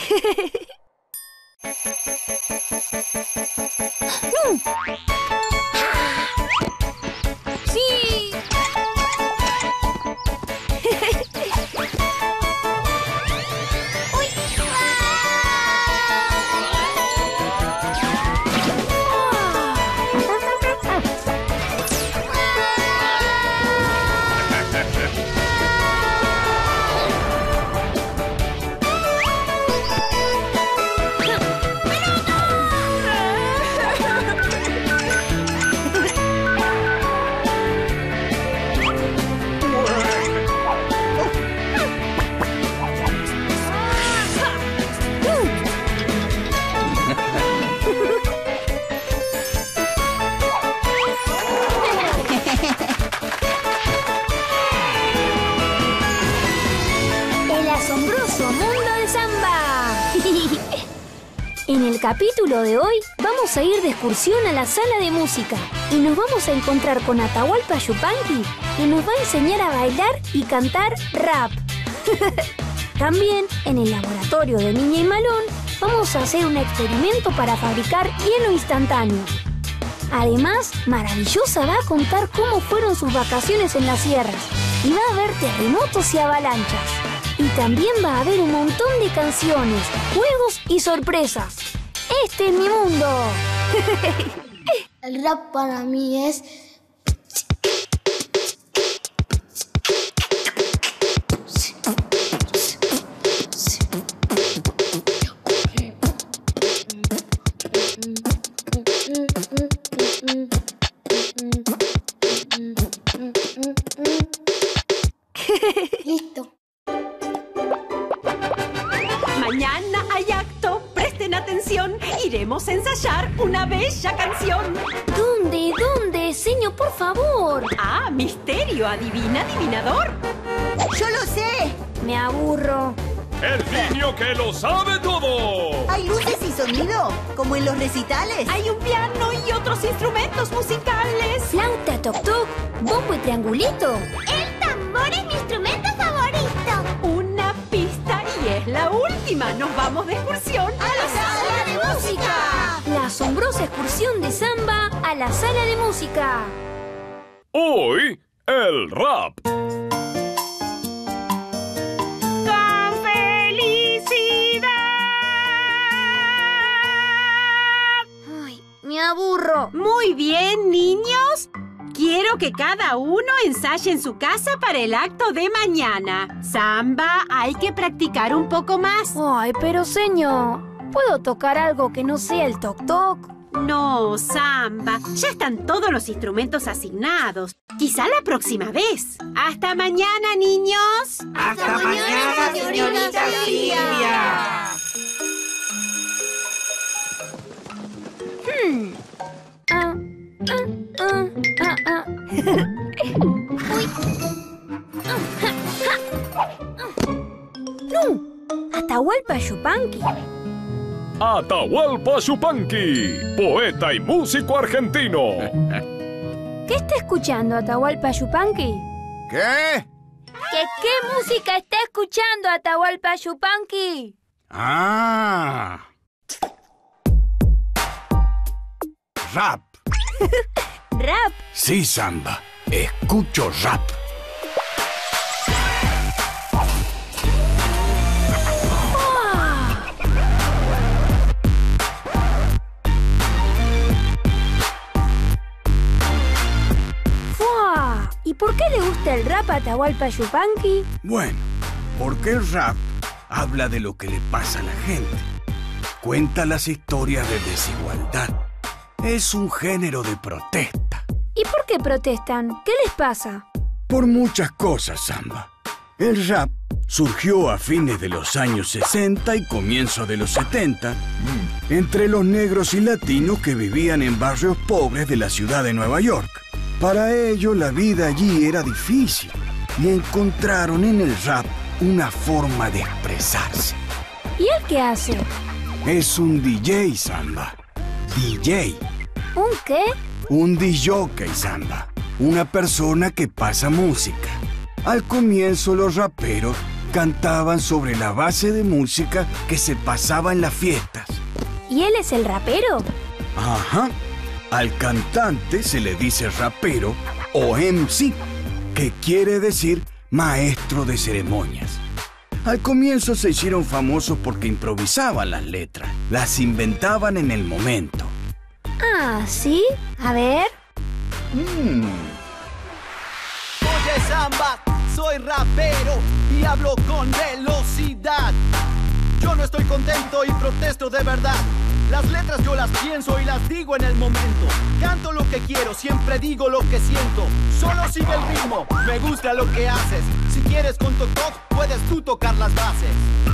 ¡Sí! En el capítulo de hoy vamos a ir de excursión a la sala de música y nos vamos a encontrar con Atahualpa Yupanqui, que nos va a enseñar a bailar y cantar rap. También en el laboratorio de Niña y Malón vamos a hacer un experimento para fabricar hielo instantáneo. Además, Maravillosa va a contar cómo fueron sus vacaciones en las sierras y va a haber terremotos y avalanchas. Y también va a haber un montón de canciones, juegos y sorpresas. ¡Este es mi mundo! El rap para mí es... Listo. Mañana hay acto, presten atención, iremos a ensayar una bella canción. ¿Dónde? ¿Dónde? Señor, por favor. Ah, misterio, adivina, adivinador. ¡Yo lo sé! Me aburro. ¡El niño que lo sabe todo! ¿Hay luces y sonido? ¿Como en los recitales? Hay un piano y otros instrumentos musicales. Flauta, toc-toc, bombo y triangulito. El tambor es mi instrumento favorito. Una pista y es la última. Nos vamos de excursión ¡A la sala de música! La asombrosa excursión de Samba a la sala de música. Hoy, el rap. ¡Con felicidad! Ay, me aburro. Muy bien, niños. Quiero que cada uno ensaye en su casa para el acto de mañana. Samba, hay que practicar un poco más. Ay, pero señor, ¿puedo tocar algo que no sea el toc-toc? No, Samba. Ya están todos los instrumentos asignados. Quizá la próxima vez. ¡Hasta mañana, niños! ¡Hasta mañana, señorita Silvia! ¡No! ¡Atahualpa Yupanqui! Atahualpa Yupanqui, poeta y músico argentino. ¿Qué está escuchando Atahualpa Yupanqui? ¿Qué? ¿Qué música está escuchando Atahualpa Yupanqui? Ah. Rap. ¿Rap? Sí, Samba. Escucho rap. ¿Y por qué le gusta el rap a Atahualpa Yupanqui? Bueno, porque el rap habla de lo que le pasa a la gente. Cuenta las historias de desigualdad. Es un género de protesta. ¿Y por qué protestan? ¿Qué les pasa? Por muchas cosas, Samba. El rap surgió a fines de los años 60 y comienzos de los 70 entre los negros y latinos que vivían en barrios pobres de la ciudad de Nueva York. Para ellos la vida allí era difícil y encontraron en el rap una forma de expresarse. ¿Y él qué hace? Es un DJ, Samba. DJ. ¿Un qué? Un disjockey, Samba. Una persona que pasa música. Al comienzo los raperos cantaban sobre la base de música que se pasaba en las fiestas. ¿Y él es el rapero? Ajá. Al cantante se le dice rapero o MC, que quiere decir maestro de ceremonias. Al comienzo se hicieron famosos porque improvisaban las letras, las inventaban en el momento. Ah, ¿sí? A ver. Oye, Samba, soy rapero y hablo con velocidad. Yo no estoy contento y protesto de verdad. Las letras yo las pienso y las digo en el momento. Canto lo que quiero, siempre digo lo que siento. Solo sigue el ritmo, me gusta lo que haces. Si quieres con toc-toc, puedes tú tocar las bases.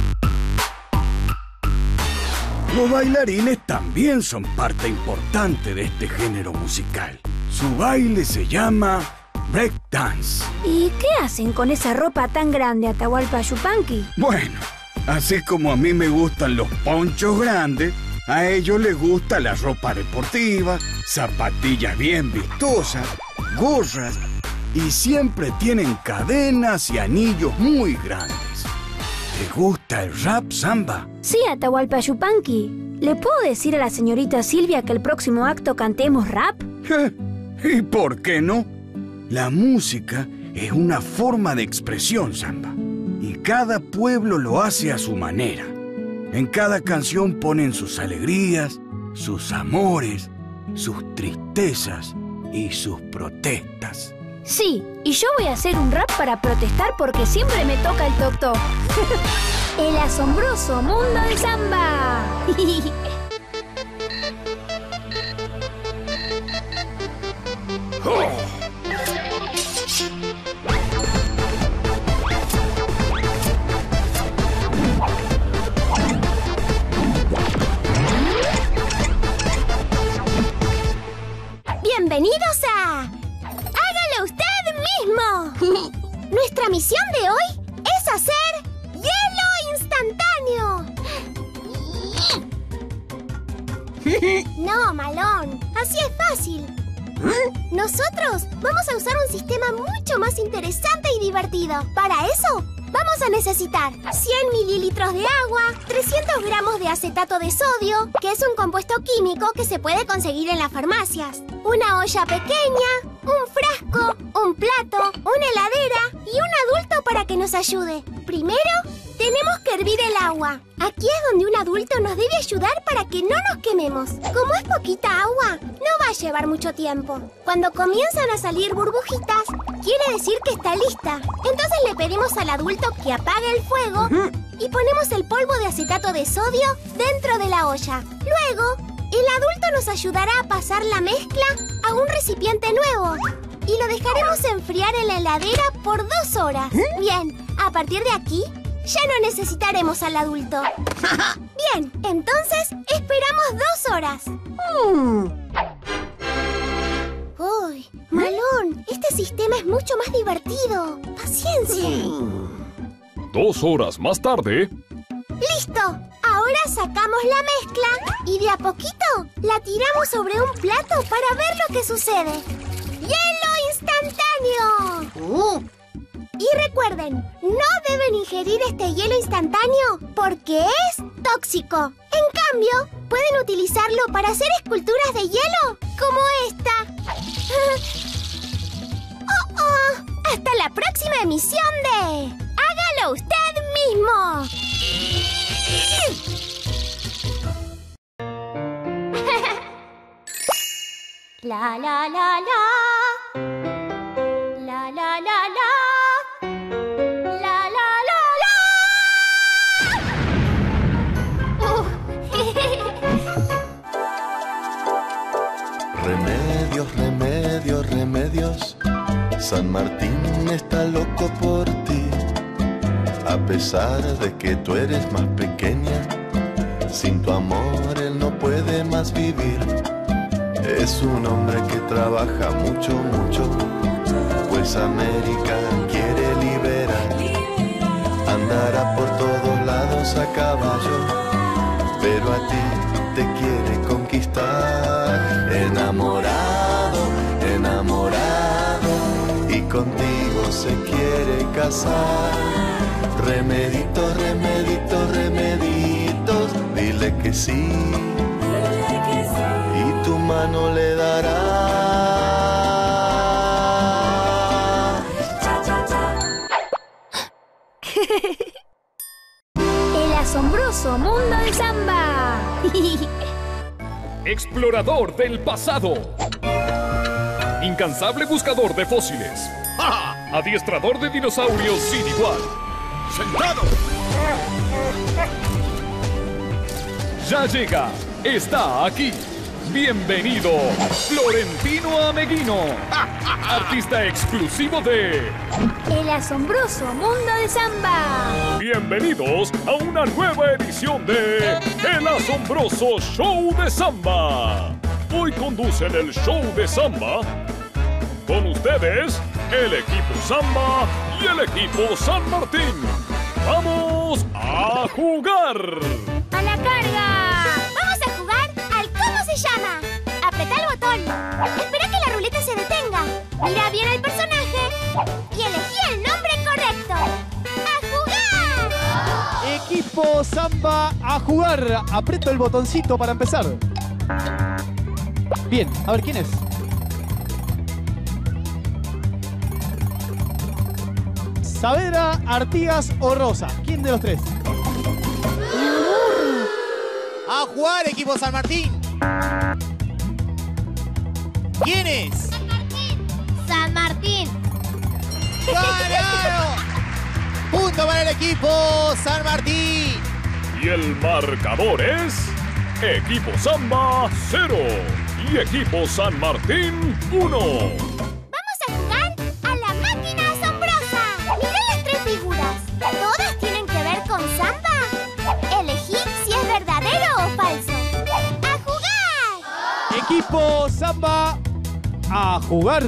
Los bailarines también son parte importante de este género musical. Su baile se llama breakdance. ¿Y qué hacen con esa ropa tan grande, Atahualpa Yupanqui? Bueno, así como a mí me gustan los ponchos grandes, a ellos les gusta la ropa deportiva, zapatillas bien vistosas, gorras y siempre tienen cadenas y anillos muy grandes. ¿Te gusta el rap, Samba? Sí, Atahualpa Yupanqui. ¿Le puedo decir a la señorita Silvia que el próximo acto cantemos rap? ¿Y por qué no? La música es una forma de expresión, Samba. Y cada pueblo lo hace a su manera. En cada canción ponen sus alegrías, sus amores, sus tristezas y sus protestas. Sí, y yo voy a hacer un rap para protestar porque siempre me toca el toc-toc. El asombroso mundo de Samba. Bienvenidos a... ¡Hágalo usted mismo! Nuestra misión de hoy es hacer hielo instantáneo. No, Malón, así es fácil. Nosotros vamos a usar un sistema mucho más interesante y divertido. Para eso, vamos a necesitar 100 mililitros de agua, 300 gramos de acetato de sodio, que es un compuesto químico que se puede conseguir en las farmacias, una olla pequeña, un frasco, un plato, una heladera y un adulto para que nos ayude. Primero, tenemos que hervir el agua. Aquí es donde un adulto nos debe ayudar para que no nos quememos. Como es poquita agua, no va a llevar mucho tiempo. Cuando comienzan a salir burbujitas, quiere decir que está lista. Entonces le pedimos al adulto que apague el fuego y ponemos el polvo de acetato de sodio dentro de la olla. Luego, el adulto nos ayudará a pasar la mezcla a un recipiente nuevo y lo dejaremos enfriar en la heladera por 2 horas. Bien, a partir de aquí, ya no necesitaremos al adulto. Bien, entonces esperamos 2 horas. Uy, Malón, este sistema es mucho más divertido. Paciencia. 2 horas más tarde. ¡Listo! Ahora sacamos la mezcla y de a poquito la tiramos sobre un plato para ver lo que sucede. ¡Hielo instantáneo! Y recuerden, no deben ingerir este hielo instantáneo porque es tóxico. En cambio, pueden utilizarlo para hacer esculturas de hielo como esta. ¡Hasta la próxima emisión de ¡Hágalo usted mismo! La la la la. La la la la. La la la la. Remedios, remedios, remedios. San Martín está loco por ti. A pesar de que tú eres más pequeña, sin tu amor él no puede más vivir. Es un hombre que trabaja mucho, mucho, pues América quiere liberar. Andará por todos lados a caballo, pero a ti te quiere conquistar. Enamorado, enamorado, y contigo se quiere casar. Remeditos, remeditos, remeditos, dile que sí. Y tu mano le dará. El asombroso mundo de Samba. Explorador del pasado. Incansable buscador de fósiles. Adiestrador de dinosaurios sin igual. ¡Sentado! Ya llega, está aquí. Bienvenido, Florentino Ameghino, artista exclusivo de El asombroso mundo de Samba. Bienvenidos a una nueva edición de El asombroso show de Samba. Hoy conducen el show de Samba con ustedes, el equipo Samba y el equipo San Martín. ¡Vamos a jugar! ¡A la carga! Vamos a jugar al ¿cómo se llama? Apretá el botón. Espera que la ruleta se detenga. Mira bien al personaje y elegí el nombre correcto. ¡A jugar! Equipo Samba a jugar. Aprieto el botoncito para empezar. Bien, a ver, ¿quién es? Saavedra, Artigas o Rosa. ¿Quién de los tres? A jugar, equipo San Martín. ¿Quién es? San Martín. ¡Ganaron! Punto para el equipo San Martín. Y el marcador es equipo Samba 0 y equipo San Martín 1. Vamos a jugar a la máquina asombrosa. Mira las tres figuras. ¿Todas tienen que ver con Samba? Elegí si es verdadero o falso. ¡A jugar! Equipo Samba a jugar.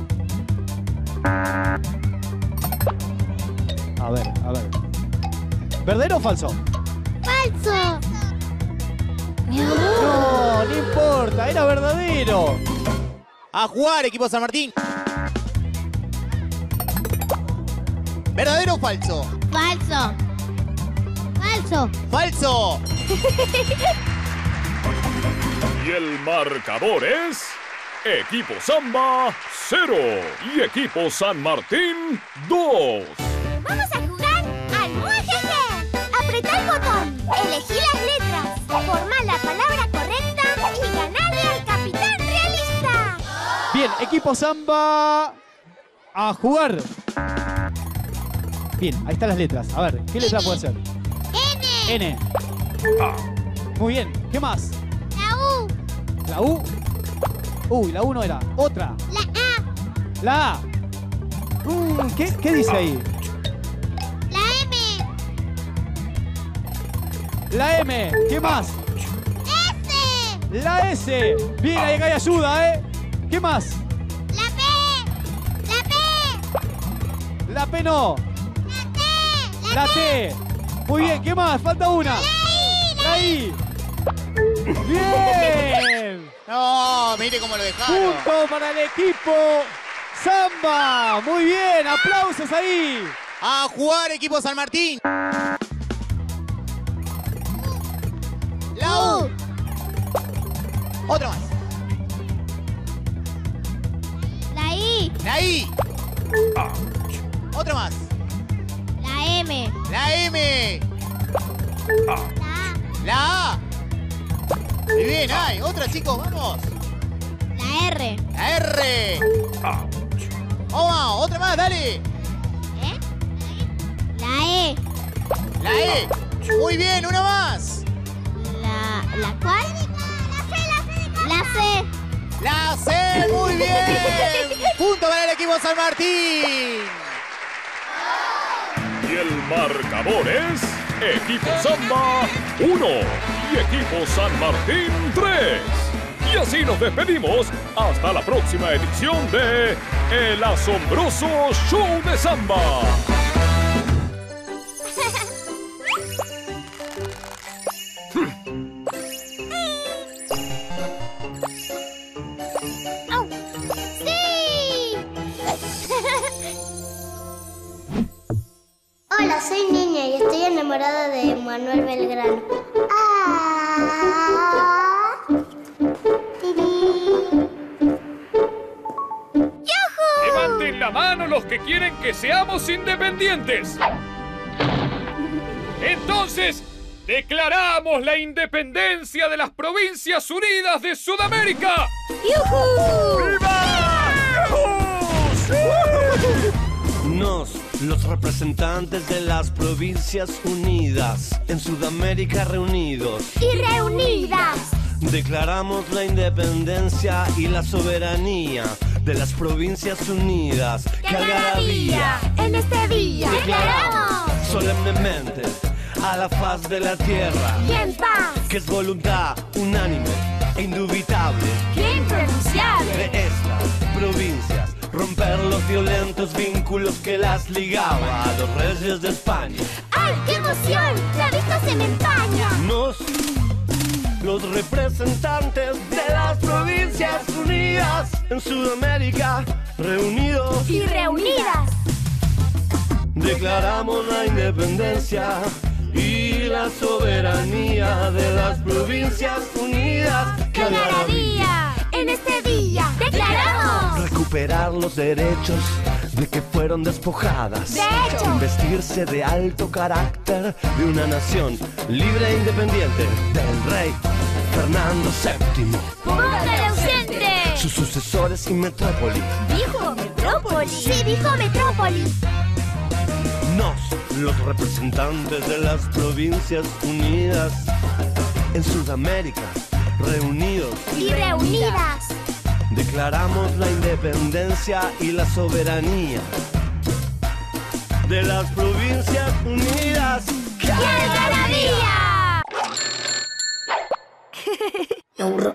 A ver. ¿Verdadero o falso? ¡Falso! No, no importa, era verdadero. A jugar, equipo San Martín. ¿Verdadero o falso? ¡Falso! ¡Falso! ¡Falso! Y el marcador es equipo Samba 0 y equipo San Martín 2. ¡Vamos a jugar al muejeje! Apretá el botón, elegí las letras, forma la palabra correcta y ganale al capitán realista. Bien, equipo Samba a jugar. Bien, ahí están las letras. A ver, ¿qué letra puede ser? N. N. Muy bien, ¿qué más? La U. La U. Uy, la U no era. Otra. La A. La A. ¿Qué dice ahí? La M. La M. ¿Qué más? S. La S. Bien, ahí hay ayuda, ¿eh? ¿Qué más? La P. La P. La P no. La T. Muy bien, ¿qué más? Falta una. La I. Bien. No, mire cómo lo dejaron. Punto para el equipo Samba. Muy bien, aplausos ahí. A jugar, equipo San Martín. La U. Otra más. La I. La I. Otra más. La M. La M. La A. La A. Muy bien, hay. Otra, chicos, vamos. La R. La R. Vamos, otra más, dale. La E. La E. Muy bien, una más. ¿La cuál? La C. La C, muy bien. Punto para el equipo San Martín. Y el marcador es equipo Samba 1 y equipo San Martín 3. Y así nos despedimos hasta la próxima edición de El asombroso show de Samba. Hola, soy Niña de Manuel Belgrano. ¡Levanten la mano los que quieren que seamos independientes! Entonces, declaramos la independencia de las Provincias Unidas de Sudamérica. ¡Yujú! ¡Viva! Nos, los representantes de las Provincias Unidas, en Sudamérica reunidos Y reunidas. declaramos la independencia y la soberanía de las Provincias Unidas. ¡Qué algarabía! En este día declaramos Solemnemente a la faz de la tierra y en paz, que es voluntad unánime e indubitable que impronunciable de estas provincias romper los violentos vínculos que las ligaba a los reyes de España. ¡Ay, qué emoción! ¡La vista se me empaña! Nos, los representantes de las Provincias Unidas en Sudamérica, reunidos Y reunidas. declaramos la independencia y la soberanía de las Provincias Unidas. ¡Qué algarabía! En este día declaramos Recuperar los derechos de que fueron despojadas. De hecho. Investirse de alto carácter de una nación libre e independiente del rey Fernando VII. ¡Póngale ausente! Sus sucesores y metrópoli. ¿Dijo Metrópoli? Sí, dijo Metrópoli. Nos, los representantes de las Provincias Unidas en Sudamérica, reunidos Y reunidas. declaramos la independencia y la soberanía de las Provincias Unidas. ¡Qué algarabía! Me aburro.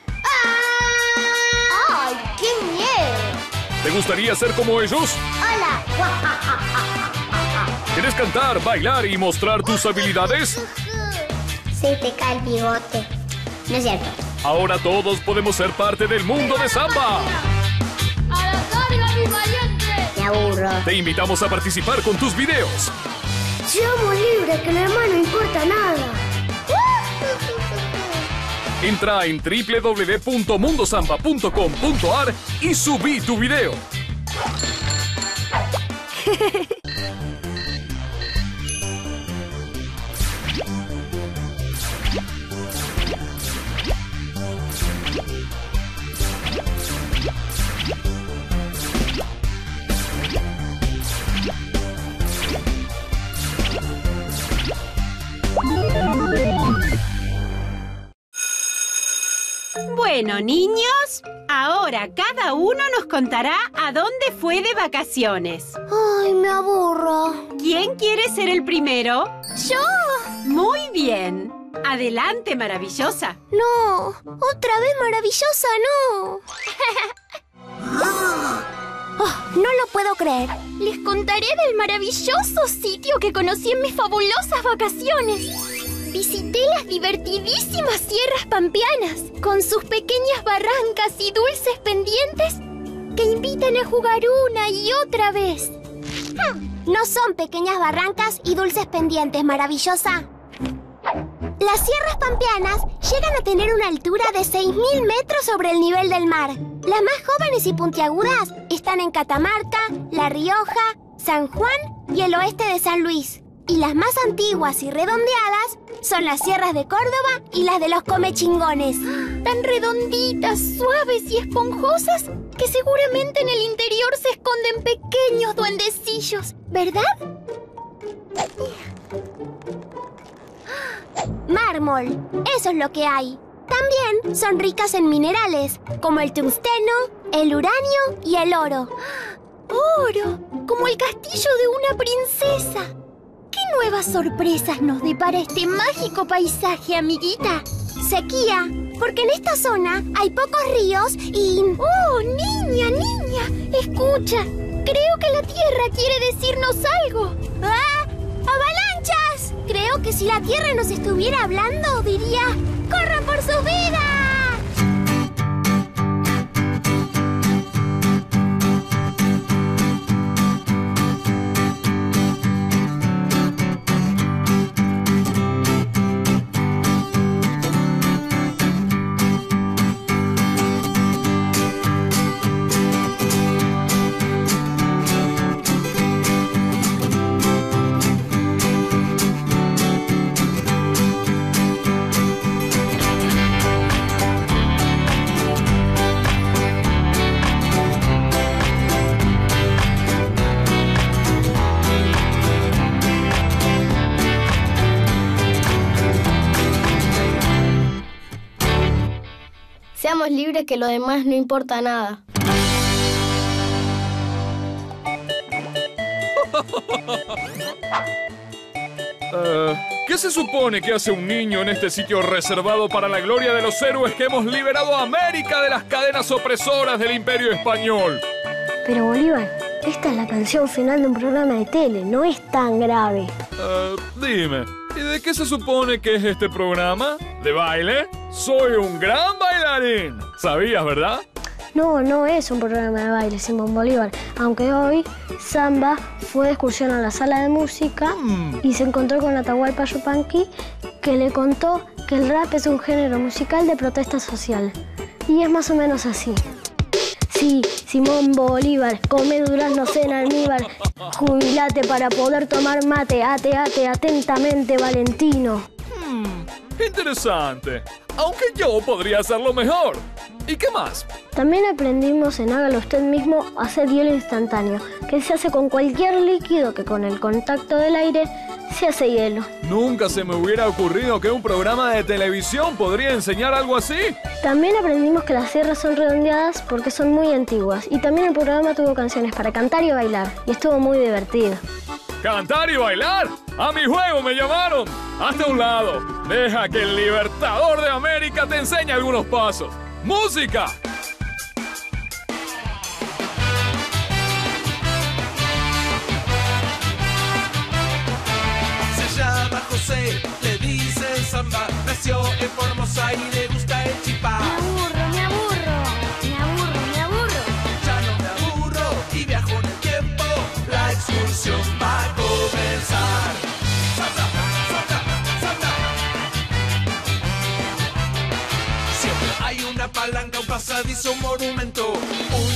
¡Ay, qué miedo! ¿Te gustaría ser como ellos? ¡Hola! ¿Quieres cantar, bailar y mostrar tus habilidades? Se te cae el bigote. No es cierto. Ahora todos podemos ser parte del mundo de samba. ¡A la carga, mi valiente! Me aburro. Te invitamos a participar con tus videos. Seamos libres, que lo demás no importa nada. Entra en www.mundosamba.com.ar y subí tu video. Bueno, niños, ahora cada uno nos contará a dónde fue de vacaciones. Ay, me aburro. ¿Quién quiere ser el primero? ¡Yo! Muy bien. Adelante, maravillosa. No, otra vez maravillosa, no. Oh, no lo puedo creer. Les contaré del maravilloso sitio que conocí en mis fabulosas vacaciones. Visité las divertidísimas sierras pampeanas, con sus pequeñas barrancas y dulces pendientes que invitan a jugar una y otra vez. No son pequeñas barrancas y dulces pendientes, maravillosa. Las sierras pampeanas llegan a tener una altura de 6.000 metros sobre el nivel del mar. Las más jóvenes y puntiagudas están en Catamarca, La Rioja, San Juan y el oeste de San Luis. Y las más antiguas y redondeadas son las sierras de Córdoba y las de los Comechingones. Tan redonditas, suaves y esponjosas que seguramente en el interior se esconden pequeños duendecillos, ¿verdad? Mármol, eso es lo que hay. También son ricas en minerales, como el tungsteno, el uranio y el oro. ¡Oro! Como el castillo de una princesa. ¿Qué nuevas sorpresas nos depara este mágico paisaje, amiguita? Sequía, porque en esta zona hay pocos ríos y... ¡Oh, niña, niña! Escucha, creo que la tierra quiere decirnos algo. ¡Ah! ¡Avalanchas! Creo que si la tierra nos estuviera hablando, diría... ¡Corran por sus vidas! estamos libres que lo demás no importa nada. ¿Qué se supone que hace un niño en este sitio reservado para la gloria de los héroes que hemos liberado a América de las cadenas opresoras del Imperio Español? Pero Bolívar, esta es la canción final de un programa de tele, no es tan grave. Dime, ¿y de qué se supone que es este programa? ¿De baile? ¡Soy un gran bailarín! ¿Sabías, verdad? No, no es un programa de baile, Simón Bolívar. Aunque hoy Samba fue de excursión a la sala de música y se encontró con Atahualpa Yupanqui, que le contó que el rap es un género musical de protesta social. Y es más o menos así. Sí, Simón Bolívar, come duraznos en almíbar, jubilate para poder tomar mate, ate, atentamente, Valentino. Interesante. Aunque yo podría hacerlo mejor. ¿Y qué más? También aprendimos en Hágalo Usted Mismo a hacer hielo instantáneo, que se hace con cualquier líquido que con el contacto del aire se hace hielo. Nunca se me hubiera ocurrido que un programa de televisión podría enseñar algo así. También aprendimos que las sierras son redondeadas porque son muy antiguas. Y también el programa tuvo canciones para cantar y bailar. Y estuvo muy divertido. ¿Cantar y bailar? ¡A mi juego me llamaron! ¡Hazte a un lado! Deja que el Libertador de América te enseñe algunos pasos. ¡Música! Se llama José, le dicen Samba, nació en Formosa y le gusta el chipá. Me aburro. Ya no me aburro y viajo en el tiempo, la excursión va a comenzar. ¡Samba, samba, samba! Siempre hay una palanca, un pasadizo, un monumento,